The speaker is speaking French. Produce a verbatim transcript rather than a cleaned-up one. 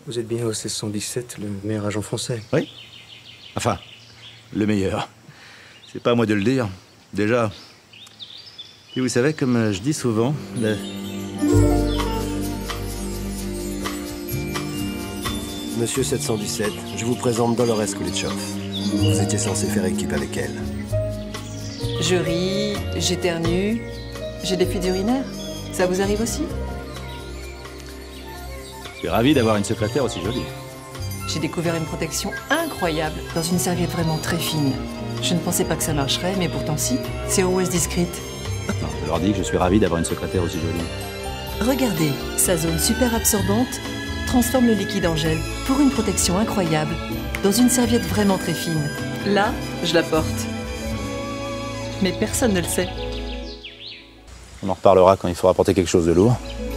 Vous êtes bien au seize cent dix-sept, le meilleur agent français. Oui. Enfin, le meilleur. C'est pas à moi de le dire. Déjà. Et vous savez, comme je dis souvent, le... Monsieur sept cent dix-sept, je vous présente Dolores Kulitchov. Vous étiez censé faire équipe avec elle. Je ris, j'éternue, j'ai des fuites urinaires. Ça vous arrive aussi? Je suis ravi d'avoir une secrétaire aussi jolie. J'ai découvert une protection incroyable dans une serviette vraiment très fine. Je ne pensais pas que ça marcherait, mais pourtant si. C'est Always Discreet. Non, je leur dis que je suis ravi d'avoir une secrétaire aussi jolie. Regardez, sa zone super absorbante transforme le liquide en gel pour une protection incroyable dans une serviette vraiment très fine. Là, je la porte. Mais personne ne le sait. On en reparlera quand il faudra porter quelque chose de lourd.